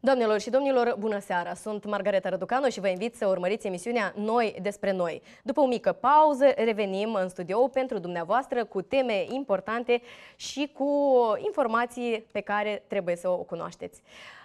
Doamnelor și domnilor, bună seara! Sunt Margareta Răducanu și vă invit să urmăriți emisiunea Noi despre noi. După o mică pauză, revenim în studio pentru dumneavoastră cu teme importante și cu informații pe care trebuie să o cunoașteți.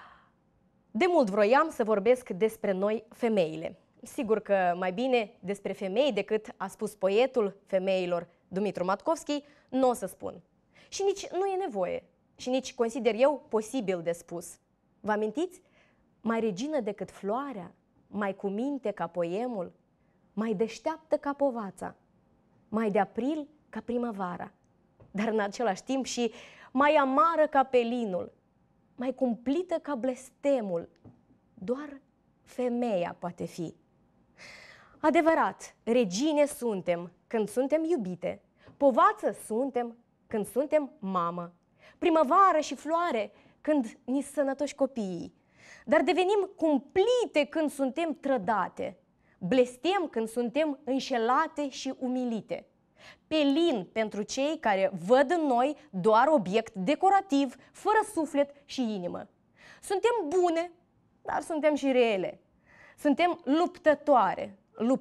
De mult vroiam să vorbesc despre noi, femeile. Sigur că mai bine despre femei decât a spus poetul femeilor Dumitru Matkovski, nu o să spun. Și nici nu e nevoie. Și nici consider eu posibil de spus. Vă amintiți? Mai regină decât floarea, mai cu minte ca poemul, mai deșteaptă ca povața, mai de april ca primăvara, dar în același timp și mai amară ca pelinul, mai cumplită ca blestemul. Doar femeia poate fi. Adevărat, regine suntem când suntem iubite, povață suntem când suntem mamă, primăvară și floare când ni sănătoși copiii, dar devenim cumplite când suntem trădate, blestem când suntem înșelate și umilite, pelin pentru cei care văd în noi doar obiect decorativ, fără suflet și inimă. Suntem bune, dar suntem și rele. Suntem luptătoare,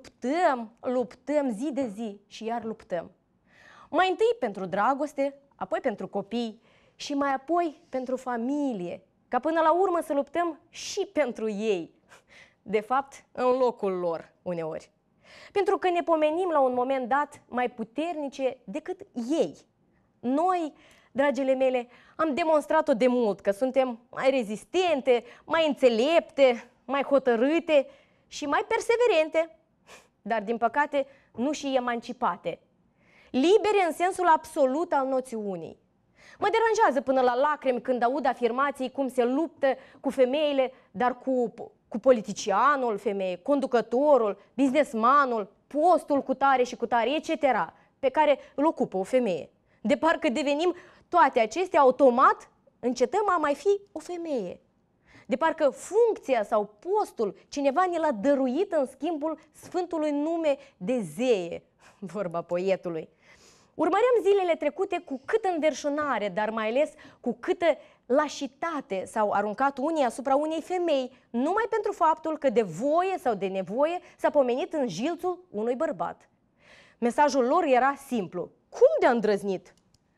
luptăm zi de zi și iar luptăm. Mai întâi pentru dragoste, apoi pentru copii și mai apoi pentru familie, ca până la urmă să luptăm și pentru ei, de fapt în locul lor uneori. Pentru că ne pomenim la un moment dat mai puternice decât ei. Noi, dragile mele, am demonstrat-o de mult că suntem mai rezistente, mai înțelepte, mai hotărâte și mai perseverente, dar din păcate nu și emancipate. Libere în sensul absolut al noțiunii. Mă deranjează până la lacrimi când aud afirmații cum se luptă cu femeile, dar cu politicianul femeie, conducătorul, businessmanul, postul cu tare și cu tare, etc., pe care îl ocupă o femeie. De parcă devenim toate acestea automat, încetăm a mai fi o femeie. De parcă funcția sau postul cineva ne l-a dăruit în schimbul sfântului nume de zeie, vorba poetului. Urmăream zilele trecute cu câtă înverșunare, dar mai ales cu câtă lașitate s-au aruncat unii asupra unei femei, numai pentru faptul că de voie sau de nevoie s-a pomenit în jilțul unui bărbat. Mesajul lor era simplu. Cum de-a îndrăznit?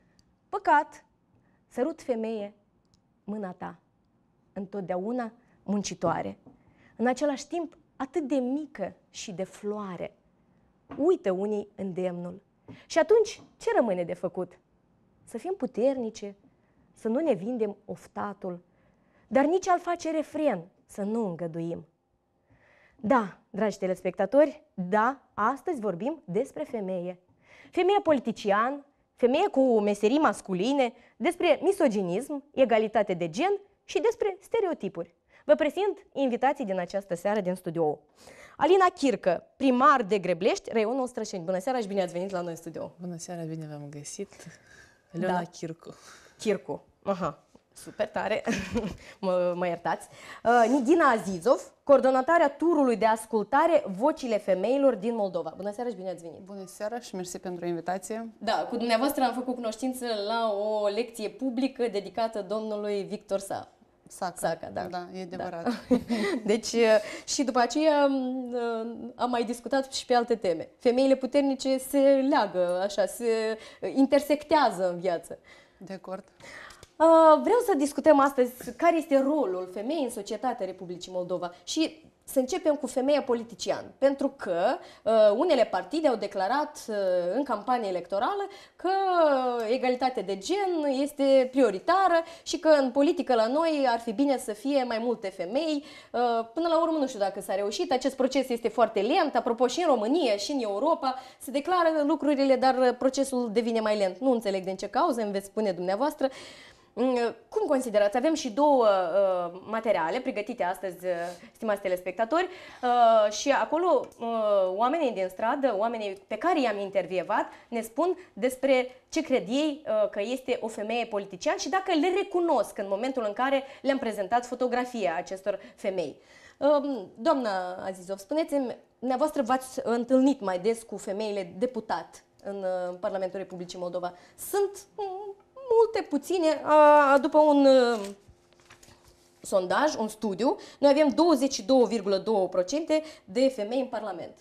Păcat, sărut femeie, mâna ta, întotdeauna muncitoare, în același timp atât de mică și de floare. Uită unii îndemnul. Și atunci, ce rămâne de făcut? Să fim puternice, să nu ne vindem oftatul, dar nici al face refren, să nu îngăduim. Da, dragi telespectatori, da, astăzi vorbim despre femeie. Femeie politician, femeie cu meserii masculine, despre misoginism, egalitate de gen și despre stereotipuri. Vă prezint invitații din această seară din studio. Alina Chircă, primar de Greblești, Raionul Strășeni. Bună seara și bine ați venit la noi în studio. Bună seara, bine v-am găsit. Leona Chircu. Chircu. Aha, super tare. mă iertați. Nidina Azizov, coordonatoarea turului de ascultare Vocile Femeilor din Moldova. Bună seara și bine ați venit. Bună seara și mersi pentru invitație. Da, cu dumneavoastră am făcut cunoștință la o lecție publică dedicată domnului Victor Saca, da. Da, e adevărat. Da. Deci, și după aceea am mai discutat și pe alte teme. Femeile puternice se leagă, așa, se intersectează în viață. De acord. Vreau să discutăm astăzi care este rolul femeii în societatea Republicii Moldova și să începem cu femeia politician, pentru că unele partide au declarat în campanie electorală că egalitatea de gen este prioritară și că în politică la noi ar fi bine să fie mai multe femei. Până la urmă nu știu dacă s-a reușit, acest proces este foarte lent, apropo și în România și în Europa se declară lucrurile, dar procesul devine mai lent. Nu înțeleg din ce cauză, îmi veți spune dumneavoastră. Cum considerați? Avem și două materiale pregătite astăzi, stimați telespectatori, și acolo oamenii din stradă, oamenii pe care i-am intervievat, ne spun despre ce cred ei că este o femeie politician și dacă le recunosc în momentul în care le-am prezentat fotografia acestor femei. Doamna Azizov, spuneți-mi, dumneavoastră v-ați întâlnit mai des cu femeile deputat în Parlamentul Republicii Moldova. Sunt multe, puține, după un sondaj, un studiu, noi avem 22,2% de femei în Parlament.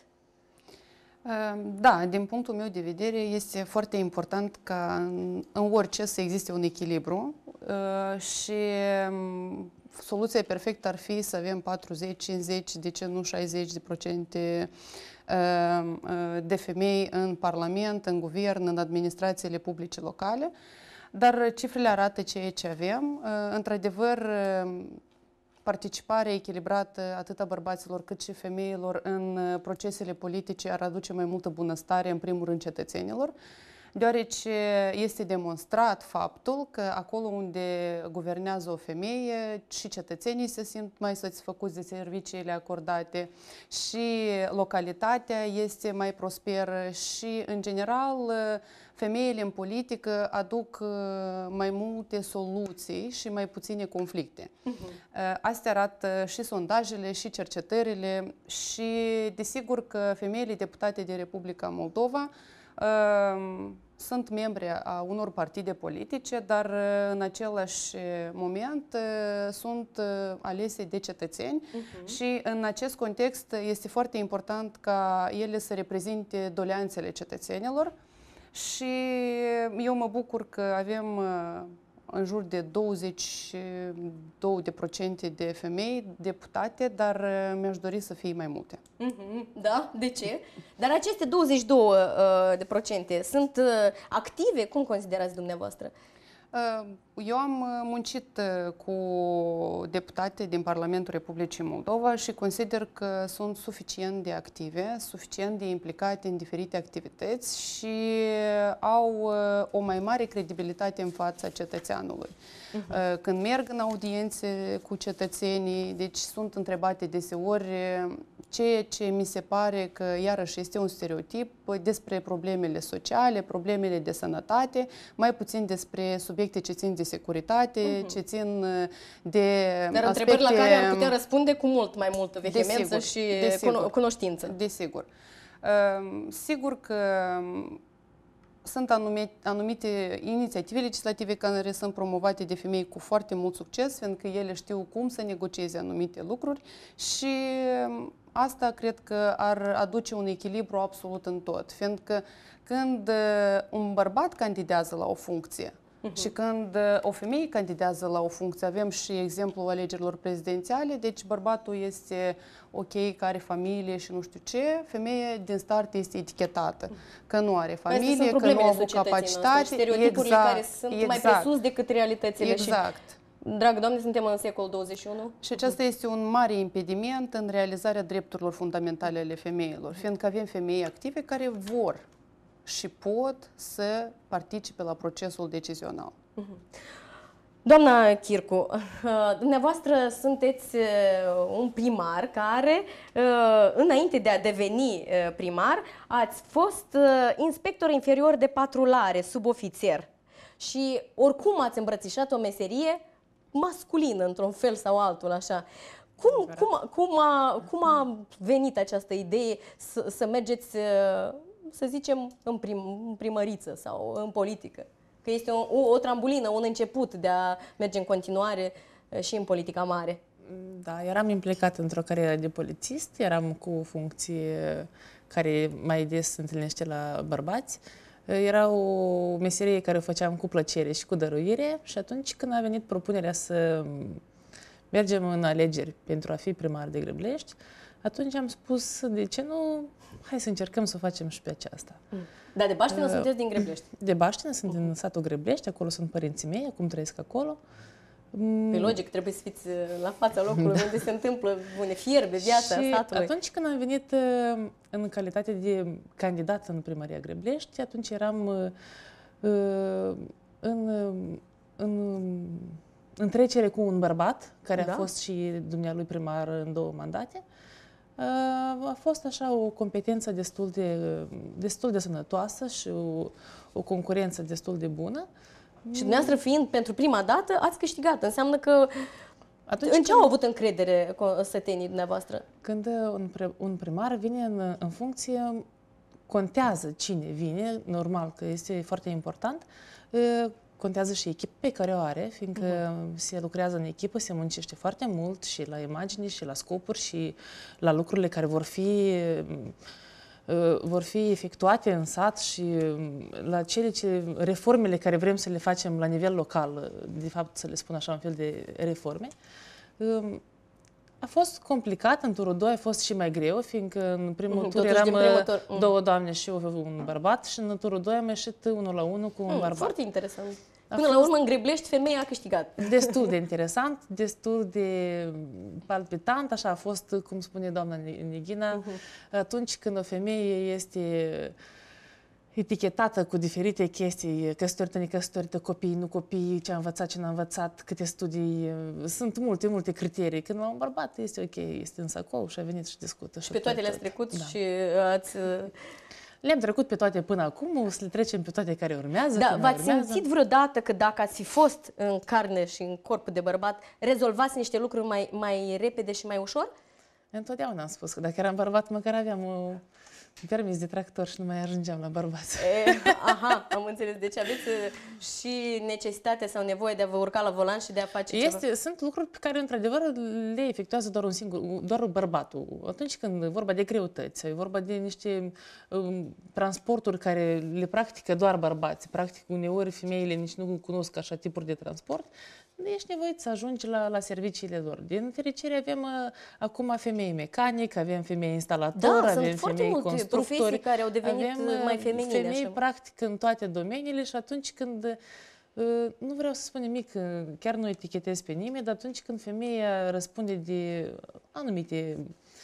Da, din punctul meu de vedere este foarte important ca în orice să existe un echilibru și soluția perfectă ar fi să avem 40, 50, de ce nu 60% de femei în Parlament, în guvern, în administrațiile publice locale, dar cifrele arată ceea ce avem. Într-adevăr, participarea echilibrată atât a bărbaților cât și femeilor în procesele politice ar aduce mai multă bunăstare, în primul rând, cetățenilor, deoarece este demonstrat faptul că acolo unde guvernează o femeie și cetățenii se simt mai satisfăcuți de serviciile acordate și localitatea este mai prosperă și, în general, femeile în politică aduc mai multe soluții și mai puține conflicte. Astea arată și sondajele, și cercetările și, desigur, că femeile deputate din Republica Moldova sunt membre a unor partide politice, dar în același moment sunt alese de cetățeni și în acest context este foarte important ca ele să reprezinte doleanțele cetățenilor și eu mă bucur că avem în jur de 22% de femei deputate, dar mi-aș dori să fie mai multe. Da? De ce? Dar aceste 22% sunt active? Cum considerați dumneavoastră? Eu am muncit cu deputate din Parlamentul Republicii Moldova și consider că sunt suficient de active, suficient de implicate în diferite activități și au o mai mare credibilitate în fața cetățeanului. Când merg în audiențe cu cetățenii, deci sunt întrebate deseori ceea ce mi se pare că iarăși este un stereotip despre problemele sociale, problemele de sănătate, mai puțin despre subiecte ce țin de securitate, ce țin de dar întrebări la care ar putea răspunde cu mult mai multă vehemență și cunoștință. Desigur. Sigur că sunt anumite inițiative legislative care sunt promovate de femei cu foarte mult succes, fiindcă ele știu cum să negocieze anumite lucruri și asta cred că ar aduce un echilibru absolut în tot, fiindcă când un bărbat candidează la o funcție și când o femeie candidează la o funcție, avem și exemplul alegerilor prezidențiale, deci bărbatul este ok, că are familie și nu știu ce, femeia din start este etichetată, că nu are familie, că nu a avut capacitate. Stereotipurile care sunt mai presus decât realitățile. Exact. Dragă Doamne, suntem în secolul 21. Și acesta este un mare impediment în realizarea drepturilor fundamentale ale femeilor, fiindcă avem femei active care vor și pot să participe la procesul decizional. Doamna Chircu, dumneavoastră sunteți un primar care, înainte de a deveni primar, ați fost inspector inferior de patrulare, subofițer. Și oricum ați îmbrățișat o meserie masculină, într-un fel sau altul, așa. Cum a venit această idee să mergeți, să zicem, în primăriță sau în politică? Că este o trambulină, un început de a merge în continuare și în politica mare. Da, eram implicat într-o carieră de polițist, eram cu o funcție care mai des se întâlnește la bărbați. Era o meserie care o făceam cu plăcere și cu dăruire și atunci când a venit propunerea să mergem în alegeri pentru a fi primar de Grăblești, atunci am spus, de ce nu, hai să încercăm să o facem și pe aceasta. Dar de Baștină sunteți din Grăblești? De Baștină, sunt din satul Grăblești, acolo sunt părinții mei, acum trăiesc acolo. Pe logic, trebuie să fiți la fața locului unde se întâmplă, unde fierbe viața satului. Atunci când am venit în calitate de candidat în primăria Grăblești, atunci eram în trecere cu un bărbat, care a fost și dumnealui primar în 2 mandate. A fost așa o competență destul de sănătoasă și o concurență destul de bună. Și dumneavoastră fiind pentru prima dată, ați câștigat. Înseamnă că în ce au avut încredere sătenii dumneavoastră? Când un primar vine în funcție, contează cine vine, normal că este foarte important, contează și echipa pe care o are, fiindcă se lucrează în echipă, se muncește foarte mult și la imagini, și la scopuri, și la lucrurile care vor fi efectuate în sat și la reformele care vrem să le facem la nivel local, de fapt să le spun așa un fel de reforme. A fost complicat, în turul 2 a fost și mai greu, fiindcă în primul tur eram două doamne și un bărbat și în turul 2 am ieșit 1-1 cu un bărbat. Foarte interesant. Până la urmă, în Greblești, femeia a câștigat. Destul de interesant, destul de palpitant, așa a fost, cum spune doamna Neghina, atunci când o femeie este etichetată cu diferite chestii, căsătorită, necăsătorită, copii, nu copii, ce a învățat, ce n-a învățat, câte studii, sunt multe criterii. Când la un bărbat este ok, este în sacou și a venit și discută. Și pe toate le-ați trecut și ați... Le-am trecut pe toate până acum, o să le trecem pe toate care urmează. Da, v-ați simțit vreodată că dacă ați fi fost în carne și în corp de bărbat, rezolvați niște lucruri mai repede și mai ușor? Întotdeauna am spus că dacă eram bărbat, măcar aveam permis de tractor și nu mai ajungeam la bărbați. Aha, am înțeles. Deci aveți și necesitatea sau nevoie de a vă urca la volan și de a face ceva. Sunt lucruri pe care, într-adevăr, le efectuează doar bărbatul. Atunci când e vorba de greutăți, e vorba de niște transporturi care le practică doar bărbați, practic uneori femeile nici nu cunosc așa tipuri de transport, ești nevoit să ajungi la serviciile lor. Din fericire avem acum femei mecanic, avem femei instalatori, avem femei constructori, profesii care au devenit mai feminine. Femei practic în toate domeniile și atunci când, nu vreau să spun nimic, chiar nu etichetez pe nimeni, dar atunci când femeia răspunde de anumite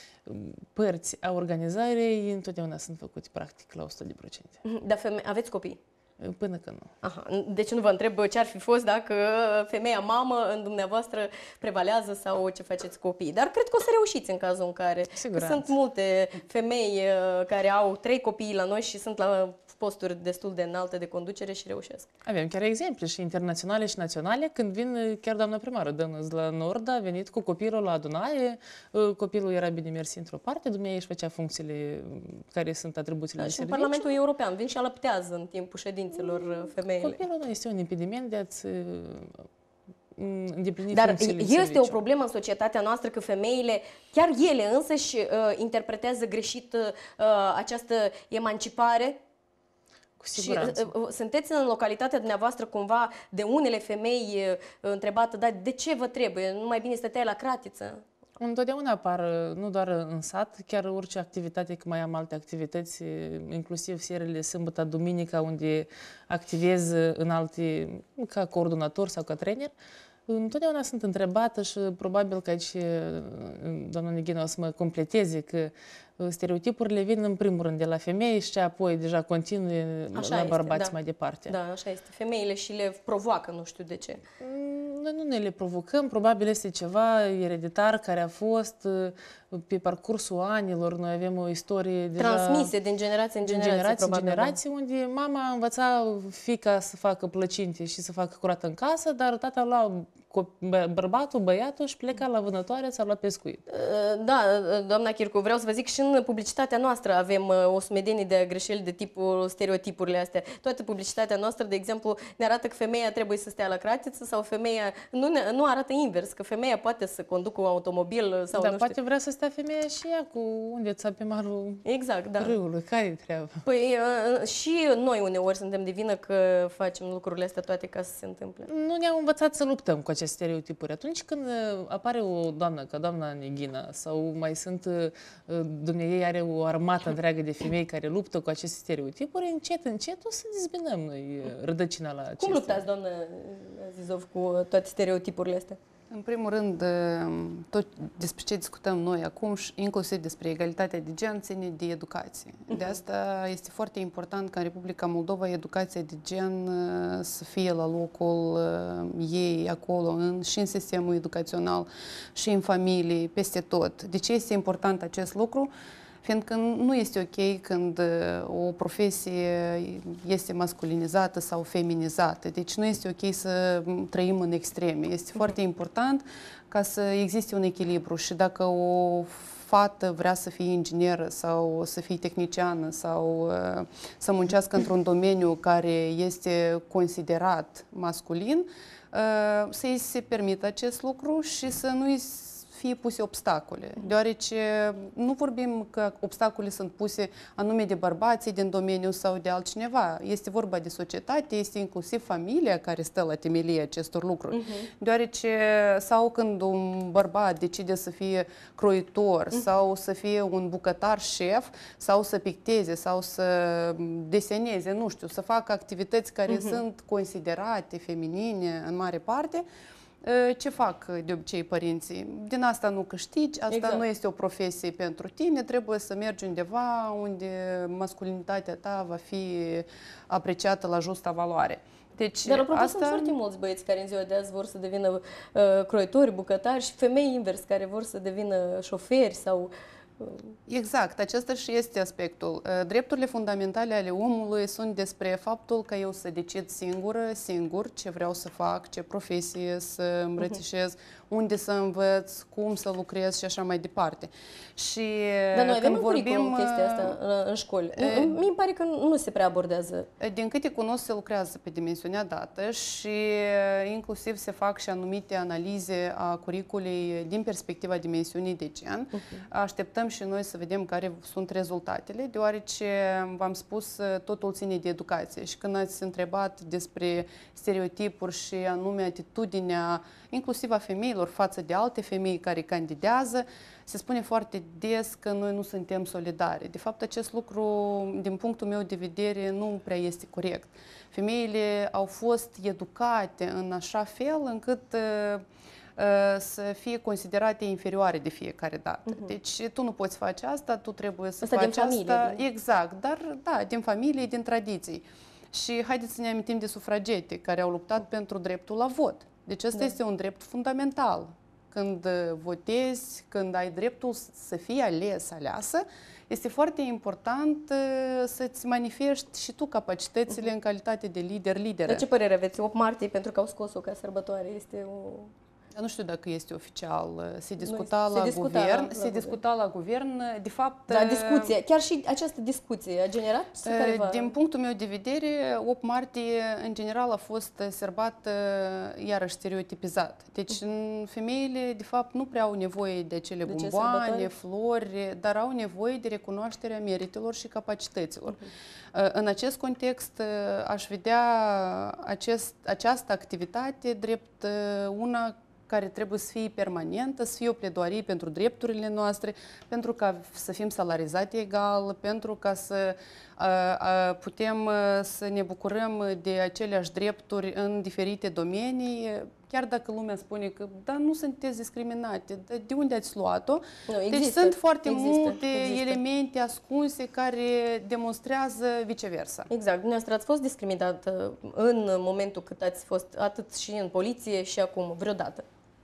părți a organizării, întotdeauna sunt făcute practic la 100%. Dar aveți copii? Până când nu. Aha. Deci nu vă întreb ce ar fi fost dacă femeia mamă în dumneavoastră prevalează sau ce faceți copii. Dar cred că o să reușiți în cazul în care sunt multe femei care au 3 copii la noi și sunt la posturi destul de înalte de conducere și reușesc. Avem chiar exemple și internaționale și naționale, când vin chiar doamna primară Dănăs la Nord, a venit cu copilul la adunare, copilul era bine mers într-o parte, dumneavoastră își făcea funcțiile care sunt atribuțiile de serviciu. Și în Parlamentul European vin și alăptează în timpul ședințelor femeile. Copilul nu este un impediment de a-ți îndeplini Dar funcțiile de este serviciu. o problemă în societatea noastră că femeile, chiar ele însăși, interpretează greșit această emancipare. Cu siguranță. Și sunteți în localitatea dumneavoastră cumva de unele femei întrebată, dar de ce vă trebuie? Nu mai bine stăteai la cratiță? Întotdeauna apar, nu doar în sat, chiar orice activitate, că mai am alte activități, inclusiv serile, sâmbătă, duminica, unde activez în alte, ca coordonator sau ca trainer. Întotdeauna sunt întrebată și probabil că aici doamna Neghina o să mă completeze că stereotipurile vin în primul rând de la femei și apoi deja continue la bărbați mai departe. Da, așa este. Femeile și le provoacă, nu știu de ce. Noi nu ne le provocăm, probabil este ceva ereditar care a fost pe parcursul anilor. Noi avem o istorie deja transmise din generație în generație, unde mama învăța fiica să facă plăcinte și să facă curat în casă, dar tata lua bărbatul, băiatul și pleca la vânătoare sau la pescuit. Da, doamna Chircu, vreau să vă zic și în publicitatea noastră avem o sumedenie de greșeli de tipul stereotipurile astea. Toată publicitatea noastră, de exemplu, ne arată că femeia trebuie să stea la cratiță sau femeia nu arată invers, că femeia poate să conducă un automobil sau da, nu poate știu. vrea să stea femeia și ea cu undeța pe malul râului. Care-i treaba? Păi și noi uneori suntem de vină că facem lucrurile astea toate ca să se întâmple. Nu ne-au învățat să luptăm cu aceste stereotipuri. Atunci când apare o doamnă ca doamna Neghina sau mai sunt, dumneavoastră are o armată întreagă de femei care luptă cu aceste stereotipuri, încet o să dezbinăm noi rădăcina la acestea. Cum luptați, doamnă Zizov, cu toate stereotipurile astea? În primul rând, tot despre ce discutăm noi acum, inclusiv despre egalitatea de gen, ține de educație. De asta este foarte important ca în Republica Moldova educația de gen să fie la locul ei acolo, și în sistemul educațional, și în familie, peste tot. De ce este important acest lucru? Fiindcă nu este ok când o profesie este masculinizată sau feminizată. Deci nu este ok să trăim în extreme. Este foarte important ca să existe un echilibru și dacă o fată vrea să fie ingineră sau să fie tehniciană sau să muncească într-un domeniu care este considerat masculin, să-i se permită acest lucru și să nu-i fie puse obstacole, deoarece nu vorbim că obstacole sunt puse anume de bărbații din domeniu sau de altcineva. Este vorba de societate, este inclusiv familia care stă la temelie acestor lucruri. Deoarece sau când un bărbat decide să fie croitor sau să fie un bucătar șef sau să picteze sau să deseneze, nu știu, să facă activități care sunt considerate feminine în mare parte, ce fac de obicei părinții? Din asta nu câștigi, asta nu este o profesie pentru tine, trebuie să mergi undeva unde masculinitatea ta va fi apreciată la justa valoare. Deci, dar apropo, sunt foarte mulți băieți care în ziua de azi vor să devină croitori, bucătari și femei invers care vor să devină șoferi sau... Exact, acesta și este aspectul. Drepturile fundamentale ale omului sunt despre faptul că eu să decid singur ce vreau să fac, ce profesie să îmbrățișez, unde să învăț, cum să lucrez și așa mai departe. Și dar noi avem vorbim chestia asta în școli. Mi pare că nu se prea abordează. Din câte cunosc, se lucrează pe dimensiunea dată și inclusiv se fac și anumite analize a curiculei din perspectiva dimensiunii de gen. Așteptăm și noi să vedem care sunt rezultatele, deoarece, v-am spus, totul ține de educație. Și când ați întrebat despre stereotipuri și anume atitudinea, inclusiv a femeilor față de alte femei care candidează, se spune foarte des că noi nu suntem solidari. De fapt, acest lucru, din punctul meu de vedere, nu prea este corect. Femeile au fost educate în așa fel încât să fie considerate inferioare de fiecare dată. Deci tu nu poți face asta, tu trebuie să faci din familie, asta. Exact, dar da, din familie, din tradiții. Și haideți să ne amintim de sufragete care au luptat pentru dreptul la vot. Deci ăsta este un drept fundamental. Când votezi, când ai dreptul să fii aleasă, este foarte important să-ți manifesti și tu capacitățile în calitate de lideră. De ce părere aveți? 8 martie, pentru că au scos-o ca sărbătoare, este o... Nu știu dacă este oficial. Se discuta la guvern. Se discuta la guvern. De fapt... Da, discuție. Chiar și această discuție a generat careva... Din punctul meu de vedere, 8 martie, în general, a fost sărbat iarăși stereotipizat. Deci, femeile, de fapt, nu prea au nevoie de acele bomboane, flori, dar au nevoie de recunoașterea meritelor și capacităților. În acest context, aș vedea această activitate drept una care trebuie să fie permanentă, să fie o pledoarie pentru drepturile noastre, pentru ca să fim salarizate egal, pentru ca să putem să ne bucurăm de aceleași drepturi în diferite domenii, chiar dacă lumea spune că da, nu sunteți discriminate, de unde ați luat-o? Deci sunt foarte multe elemente ascunse care demonstrează viceversa. Exact. Dumneavoastră ați fost discriminată în momentul cât ați fost atât și în poliție și acum vreodată?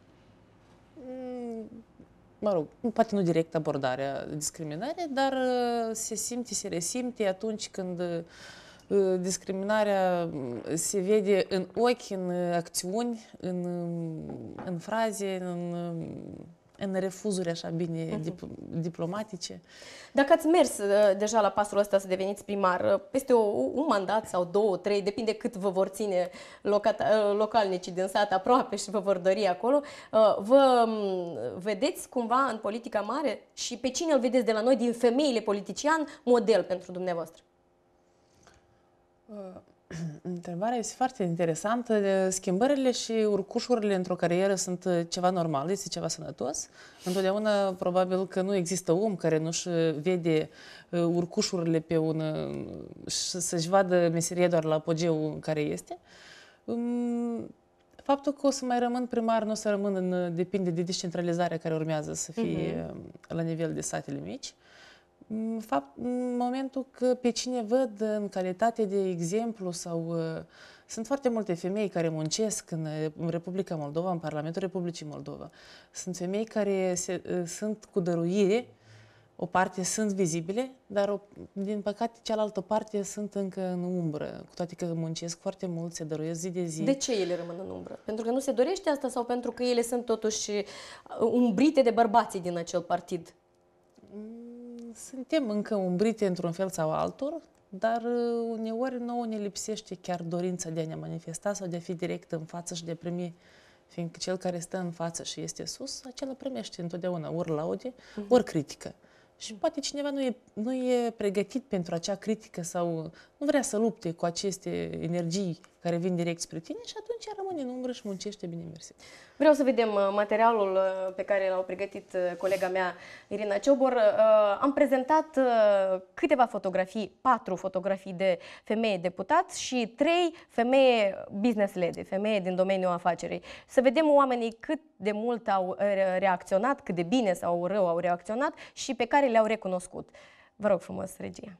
Mă rog, poate nu direct abordarea discriminării, dar se simte, se resimte atunci când discriminarea se vede în ochi, în acțiuni, în fraze, în refuzuri așa bine diplomatice. Dacă ați mers deja la pasul ăsta să deveniți primar, peste un mandat sau 2, 3, depinde cât vă vor ține localnicii din sat aproape și vă vor dori acolo, vă vedeți cumva în politica mare și pe cine îl vedeți de la noi din femeile politician model pentru dumneavoastră? Întrebarea este foarte interesantă. Schimbările și urcușurile într-o carieră sunt ceva normal, este ceva sănătos. Întotdeauna, probabil că nu există om care nu-și vede urcușurile pe să-și vadă meseria doar la apogeul în care este. Faptul că o să mai rămân primar, nu o să rămân, depinde de descentralizarea care urmează să fie la nivel de satele mici. În momentul că pe cine văd în calitate de exemplu sau sunt foarte multe femei care muncesc în Republica Moldova, în Parlamentul Republicii Moldova. Sunt femei care sunt cu dăruire, o parte sunt vizibile, dar din păcate cealaltă parte sunt încă în umbră, cu toate că muncesc foarte mult, se dăruiesc zi de zi. De ce ele rămân în umbră? Pentru că nu se dorește asta sau pentru că ele sunt totuși umbrite de bărbații din acel partid? Suntem încă umbrite într-un fel sau altul, dar uneori nouă ne lipsește chiar dorința de a ne manifesta sau de a fi direct în față și de a primi, fiindcă cel care stă în față și este sus, acela primește întotdeauna ori laude, ori critică. Și poate cineva nu e pregătit pentru acea critică sau nu vrea să lupte cu aceste energii care vin direct spre tine și atunci rămâne în umbră și muncește bine mersi. Vreau să vedem materialul pe care l-au pregătit colega mea, Irina Ciobor. Am prezentat câteva fotografii, 4 fotografii de femei deputați și 3 femei business lady, femei din domeniul afacerii. Să vedem oamenii cât de mult au reacționat, cât de bine sau rău au reacționat și pe care le-au recunoscut. Vă rog frumos, regia.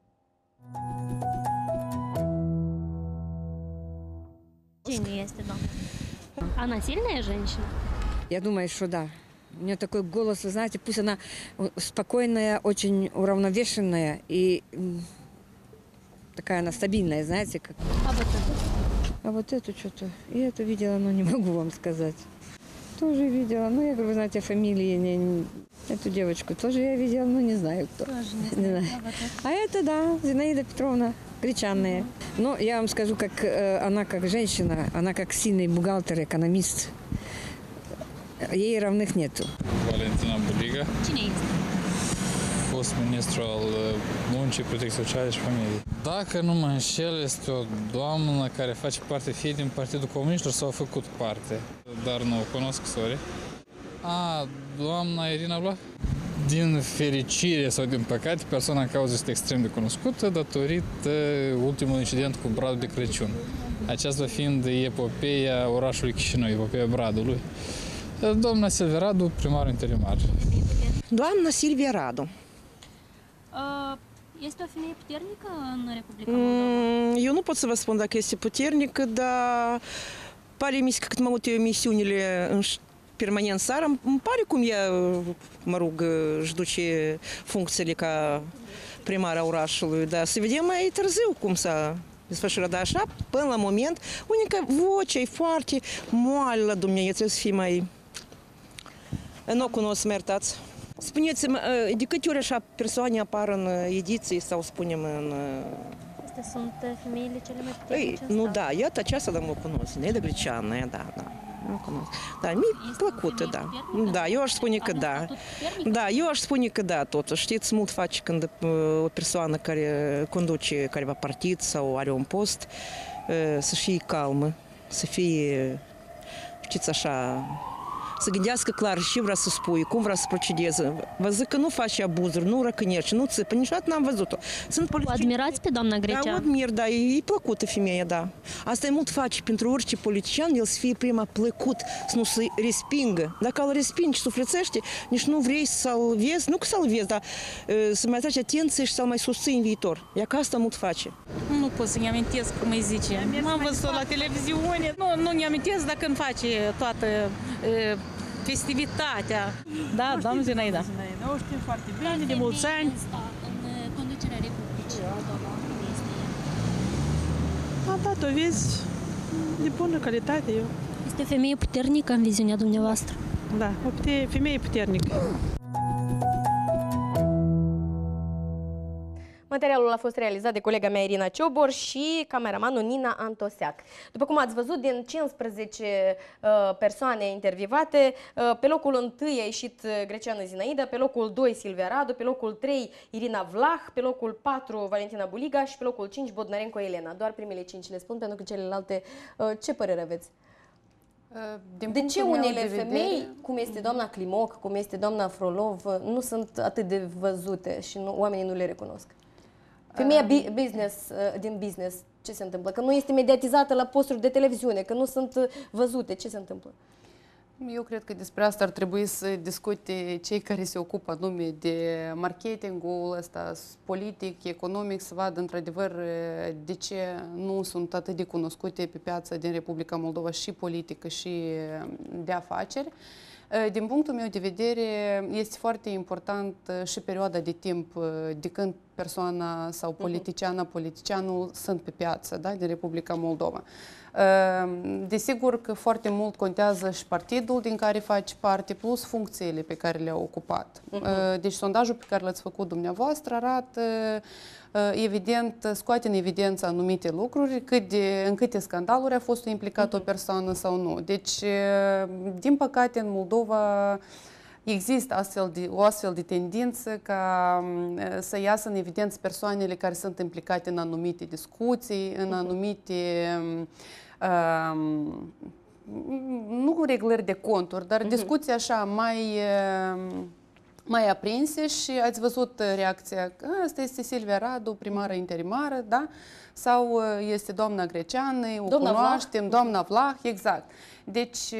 Cine este, doamna? Она сильная женщина? Я думаю, что да. У нее такой голос, вы знаете, пусть она спокойная, очень уравновешенная и такая она стабильная, знаете, как. А вот это? А вот эту что-то, я это видела, но не могу вам сказать. Тоже видела, ну я говорю, вы знаете, фамилии, эту девочку тоже я видела, но не знаю кто. Тоже не знаю. А это, да, Зинаида Петровна, гречанная. Но я вам скажу, как она как женщина, она как сильный бухгалтер, экономист. Ей равных nету. Valentina Buliga, Cine este? fost ministru al muncii, protecției sociale și familiei. Dacă nu mă înșel, este o doamnă care face parte fie din Partidul Comuniștilor sau a făcut parte, dar nu o cunosc, sorry. Doamna Irina Vlah? Din fericire sau din păcate, persoana în cauză este extrem de cunoscută datorită ultimului incident cu Bradul de Crăciun. Aceasta fiind epopeea orașului Chișinău, epopeea Bradului. Doamna Silvia Radu, primarul interimar. Doamna Silvia Radu. Este o femeie puternică în Republica Moldova? Eu nu pot să vă spun dacă este puternică, dar pare mi se că cât mă uit eu emisiunile în permanent țară, îmi pare cum ea, mă rog, își duce funcțiile ca primara orașului, dar să vedem mai târziu cum s-a desfășurat, dar așa, până la moment, unica vocea e foarte moale la Dumnezeu, trebuie să fie mai. Nu o cunosc, mă iertați. Spuneți-mi, de câte ori așa persoane apar în ediții sau spunem în. Astea sunt femeile cele mai puternice în Nu, stat. da, iată aceasta, dar mă cunosc, Neda Greceană, da, nu cunosc. Da, mi-e plăcută, da. Da, eu aș spune că da. Da, eu aș spune că da, totuși. Știți, mult face când o persoană care conduce careva partid sau are un post să fie calmă, să fie, știți, așa, să gândească clar ce vrea să spui, cum vrea să procedeze. Vă zic că nu face abuzuri, nu răcănește, nu țipă, niciodată n-am văzut-o. O admirați pe doamna Greceanu? Da, o admir, da, e plăcută femeia, da. Asta e mult face pentru orice politician, el să fie prima plăcut, să nu se respingă. Dacă îl respingi, sufletește, nici nu vrei să-l vezi, nu că să-l vezi, dar să mai atragi atenție și să-l mai susții în viitor. Ea că asta mult face. Nu pot să-mi amintesc cum îi zice. N-am văzut la televiziune. Nu-mi amintesc dacă îmi face toată festivitatea. Da, doamna Zinaida. O știm foarte bine, de mulți ani. În conducerea Republicii Moldova este ea. A dat dovezi de bună calitate. Este o femeie puternică în viziunea dumneavoastră? Da, o femeie puternică. Materialul a fost realizat de colega mea Irina Ciobor și cameramanul Nina Antoseac. După cum ați văzut, din 15 persoane intervievate, pe locul 1 a ieșit Greceanu Zinaida, pe locul 2 Silvia Radu, pe locul 3 Irina Vlah, pe locul 4 Valentina Buliga și pe locul 5 Bodnarenko Elena. Doar primele 5 le spun, pentru că celelalte, ce părere aveți? De ce unele femei, cum este doamna Climoc, cum este doamna Frolov, nu sunt atât de văzute și oamenii nu le recunosc? Femeia din business, ce se întâmplă? Că nu este mediatizată la posturi de televiziune, că nu sunt văzute, ce se întâmplă? Eu cred că despre asta ar trebui să discute cei care se ocupă anume de marketingul ăsta politic, economic, să vadă într-adevăr de ce nu sunt atât de cunoscute pe piața din Republica Moldova și politică și de afaceri. Din punctul meu de vedere, este foarte important și perioada de timp de când persoana sau politicianul sunt pe piață, da, din Republica Moldova. Desigur că foarte mult contează și partidul din care faci parte, plus funcțiile pe care le-au ocupat. Deci sondajul pe care l-ați făcut dumneavoastră arată, evident, scoate în evidență anumite lucruri, în câte scandaluri a fost implicat o persoană sau nu. Deci, din păcate, în Moldova există o astfel de tendință ca să iasă în evidență persoanele care sunt implicate în anumite discuții, în anumite nu reglări de conturi, dar discuții așa mai aprinse și ați văzut reacția că asta este Silvia Radu, primară interimară, da? Sau este doamna Greceană, o cunoaștem, doamna Vlah, exact. Deci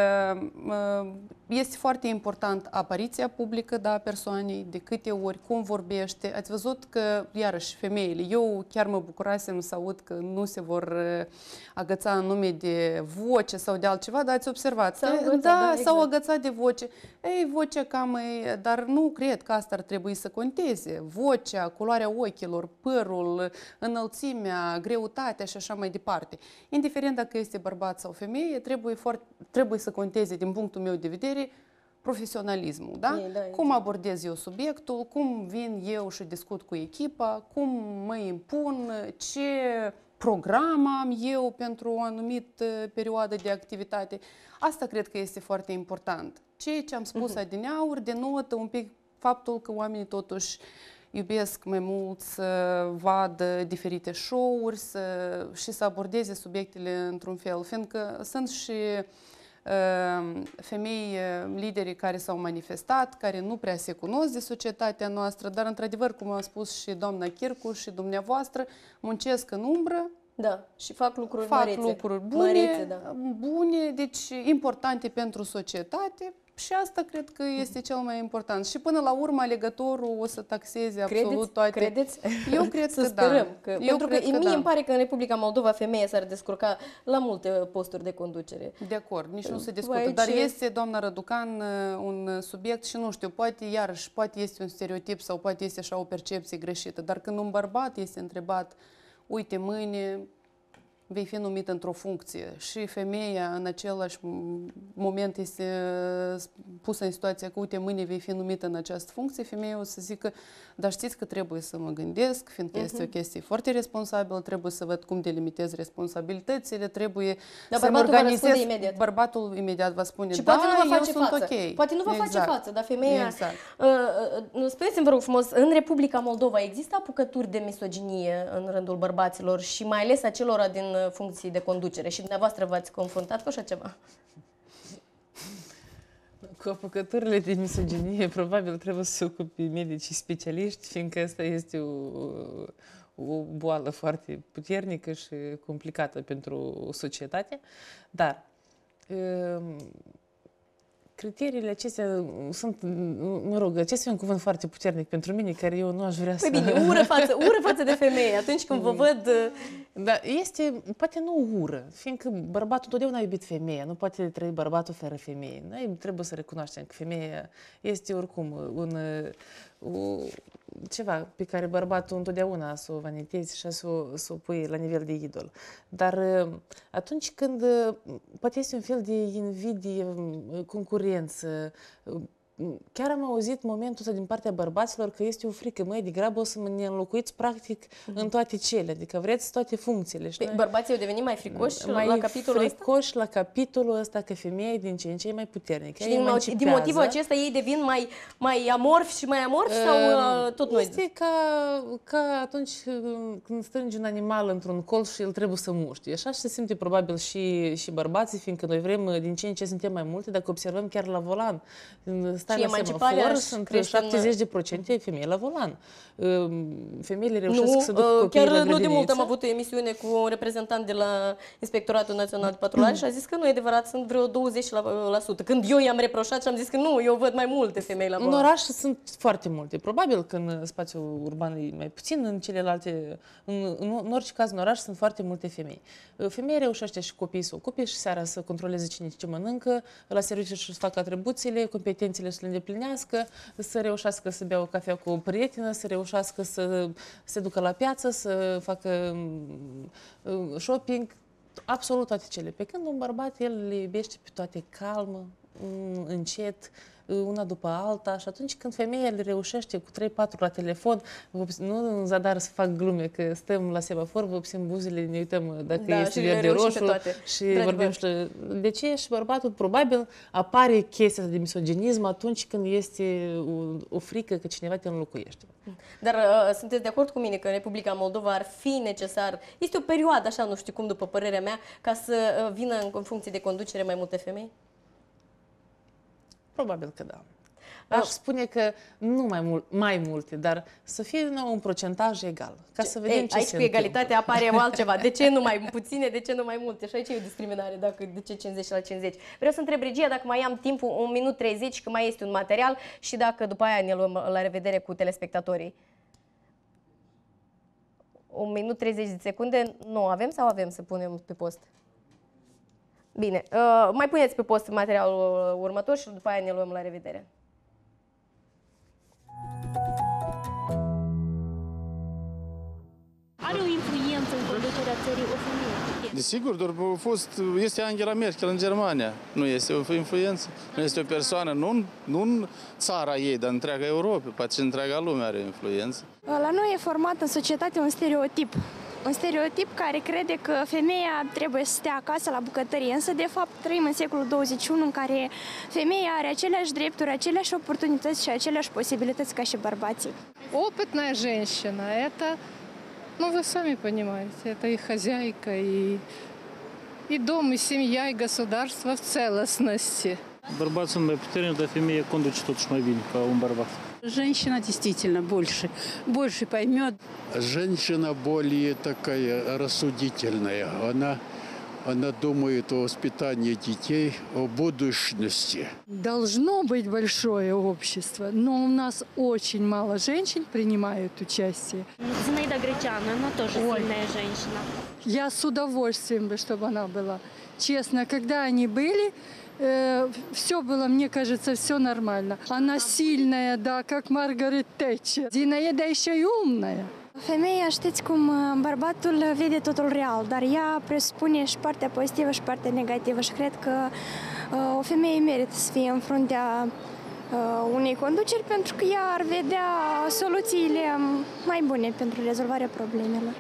este foarte important apariția publică, da, a persoanei, de câte ori, cum vorbește. Ați văzut că, iarăși, femeile, eu chiar mă bucurasem să aud că nu se vor agăța în nume de voce sau de altceva, dar ați observat. S-au agățat de voce. Ei, vocea cam e, dar nu cred că asta ar trebui să conteze. Vocea, culoarea ochilor, părul, înălțimea, greutatea și așa mai departe. Indiferent dacă este bărbat sau femeie, trebuie să conteze, din punctul meu de vedere, profesionalismul, da? Cum abordez eu subiectul, cum vin eu și discut cu echipa, cum mă impun, ce program am eu pentru o anumită perioadă de activitate. Asta cred că este foarte important. Ceea ce am spus adineauri denotă un pic faptul că oamenii totuși iubesc mai mult să vadă diferite show-uri și să abordeze subiectele într-un fel, fiindcă sunt și femei lideri care s-au manifestat, care nu prea se cunosc de societatea noastră, dar într-adevăr, cum a spus și doamna Chircu și dumneavoastră, muncesc în umbră. Da, și fac lucruri bune, deci importante pentru societate. Și asta cred că este cel mai important. Și până la urmă alegătorul o să taxeze absolut toate. Credeți? Eu cred să că sperăm. Da. Pentru că mie îmi pare că în Republica Moldova femeia s-ar descurca la multe posturi de conducere. De acord, nici nu se discută. Dar este, doamna Răducan, un subiect și nu știu, poate este un stereotip sau poate este așa o percepție greșită. Dar când un bărbat este întrebat, uite, mâine vei fi numit într-o funcție și femeia în același moment este pusă în situația că, uite, mâine vei fi numită în această funcție, femeia o să zică, dar știți că trebuie să mă gândesc, fiindcă este o chestie foarte responsabilă, trebuie să văd cum delimitez responsabilitățile, trebuie să mă organizez. Bărbatul imediat va spune, și da, poate nu va face sunt față. ok. Poate nu va face față, dar femeia... Exact. Spuneți-mi, vă rog frumos, în Republica Moldova există apucături de misoginie în rândul bărbaților și mai ales acelora din funcții de conducere și dumneavoastră v-ați confruntat cu așa ceva? Cu apucăturile de misoginie probabil trebuie să se ocupe medicii specialiști, fiindcă asta este o boală foarte puternică și complicată pentru societate. Dar criteriile acestea sunt, mă rog, acesta e un cuvânt foarte puternic pentru mine, care eu nu aș vrea să... Păi bine, ură față de femeie, atunci când vă văd... Da, este, poate nu ură, fiindcă bărbatul totdeauna a iubit femeia, nu poate trăi bărbatul fără femeie. Noi trebuie să recunoaștem că femeia este oricum ceva pe care bărbatul întotdeauna să o vanitezi și să o pui la nivel de idol. Dar atunci când poate este un fel de invidie, concurență, chiar am auzit momentul ăsta din partea bărbaților că este o frică, măi, degrabă o să ne înlocuiți practic în toate cele, adică vreți toate funcțiile. Bărbații au devenit mai fricoși la capitolul ăsta? Fricoși la capitolul ăsta că femeia e din ce în ce mai puternică. Și din motivul acesta ei devin mai amorfi și mai amorfi sau tot noi? Este ca atunci când strângi un animal într-un colț și el trebuie să muști. Așa se simte probabil și bărbații, fiindcă noi vrem din ce în ce suntem mai multe, dacă observăm chiar la volan. Stai la semafor, sunt 70% femei la volan. Femeile reușesc să ducă copiii la grădiniță. Chiar nu de mult am avut o emisiune cu un reprezentant de la Inspectoratul Național de Patrulaj și a zis că nu e adevărat, sunt vreo 20%. Când eu i-am reproșat și am zis că nu, eu văd mai multe femei la volan. În oraș sunt foarte multe. Probabil că în spațiul urban e mai puțin, în celelalte, în orice caz în oraș sunt foarte multe femei. Femeia reușește și copiii să ocupe și seara să controleze cine ce mănâncă, la serviciu să facă atribuțiile, competențele să le îndeplinească, să reușească să bea o cafea cu o prietenă, să reușească să se ducă la piață, să facă shopping. absolut toate cele. Pe când un bărbat, el le iubește pe toate calmă, încet, una după alta, și atunci când femeia le reușește cu 3-4 la telefon, nu în zadar să fac glume, că stăm la semafor, vopsim buzele, ne uităm dacă este verde roșu și vorbim și... De ce? Și bărbatul probabil apare chestia de misoginism atunci când este o frică că cineva te înlocuiește. Dar sunteți de acord cu mine că în Republica Moldova ar fi necesar, este o perioadă, așa, nu știu cum, după părerea mea, ca să vină în funcție de conducere mai multe femei? Probabil că da. Aș spune că nu mai multe, dar să fie un procentaj egal, ca să vedem ce aici se cu egalitatea apare altceva. De ce nu mai puține, de ce nu mai multe? Și aici e o discriminare, dacă de ce 50 la 50. Vreau să întreb regia dacă mai am timpul 1 minut 30, că mai este un material, și dacă după aia ne luăm la revedere cu telespectatorii. 1 minut 30 de secunde, nu avem sau avem să punem pe post? Bine, mai puneți pe post materialul următor și după aia ne luăm la revedere. Are o influență în conducerea țării o femeie? Desigur, doar este Angela Merkel în Germania. Nu este o influență, nu este o persoană, nu în țara ei, dar întreaga Europa, poate și întreaga lume are influență. La noi e format în societate un stereotip. Un stereotip care crede că femeia trebuie să stea acasă la bucătărie, însă de fapt trăim în secolul 21 în care femeia are aceleași drepturi, aceleași oportunități și aceleași posibilități ca și bărbații. Опытная женщина, это, ну вы сами понимаете, это и хозяйка, и дом, и семья, и государство в целостности. Bărbații sunt mai puternici, dar femeia conduce totuși mai bine ca un bărbat. Женщина действительно больше поймет. Женщина более такая рассудительная. Она думает о воспитании детей, о будущности. Должно быть большое общество, но у нас очень мало женщин принимают участие. Зинаида Гречана, она тоже сильная женщина. Я с удовольствием бы, чтобы она была. Честно, когда они были, все было, мне кажется, все нормально. Она сильная, да, как Маргарет Тэтчер. Зинаида еще и умная. Femeia, știți cum, bărbatul vede totul real, dar ea presupune și partea pozitivă și partea negativă și cred că o femeie merită să fie în fruntea unei conduceri pentru că ea ar vedea soluțiile mai bune pentru rezolvarea problemelor.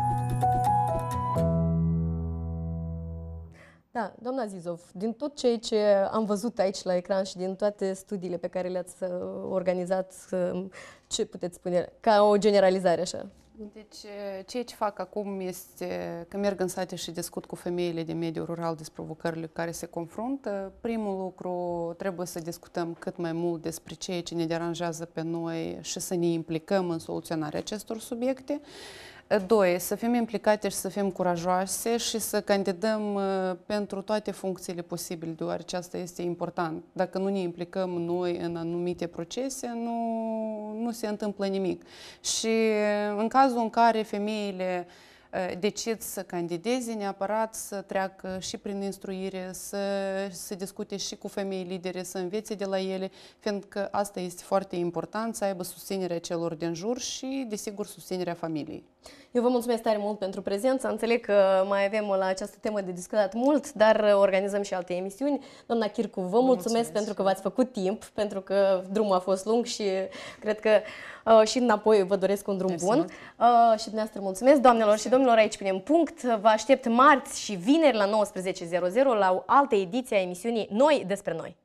Da, doamna Zizov, din tot ceea ce am văzut aici la ecran și din toate studiile pe care le-ați organizat, ce puteți spune, ca o generalizare așa? Deci, ceea ce fac acum este că merg în sate și discut cu femeile din mediul rural despre provocările cu care se confruntă. Primul lucru, trebuie să discutăm cât mai mult despre ceea ce ne deranjează pe noi și să ne implicăm în soluționarea acestor subiecte. 2. Să fim implicate și să fim curajoase și să candidăm pentru toate funcțiile posibile, deoarece asta este important. Dacă nu ne implicăm noi în anumite procese, nu se întâmplă nimic. Și în cazul în care femeile decid să candideze, neapărat să treacă și prin instruire, să discute și cu femei lidere, să învețe de la ele, fiindcă asta este foarte important, să aibă susținerea celor din jur și, desigur, susținerea familiei. Eu vă mulțumesc tare mult pentru prezență. Înțeleg că mai avem la această temă de discutat mult, dar organizăm și alte emisiuni. Doamna Chircu, vă mulțumesc pentru că v-ați făcut timp, pentru că drumul a fost lung și cred că și înapoi vă doresc un drum bun. Și dumneavoastră mulțumesc. Doamnelor și domnilor, aici punem punct. Vă aștept marți și vineri la 19:00 la o altă ediție a emisiunii Noi despre Noi.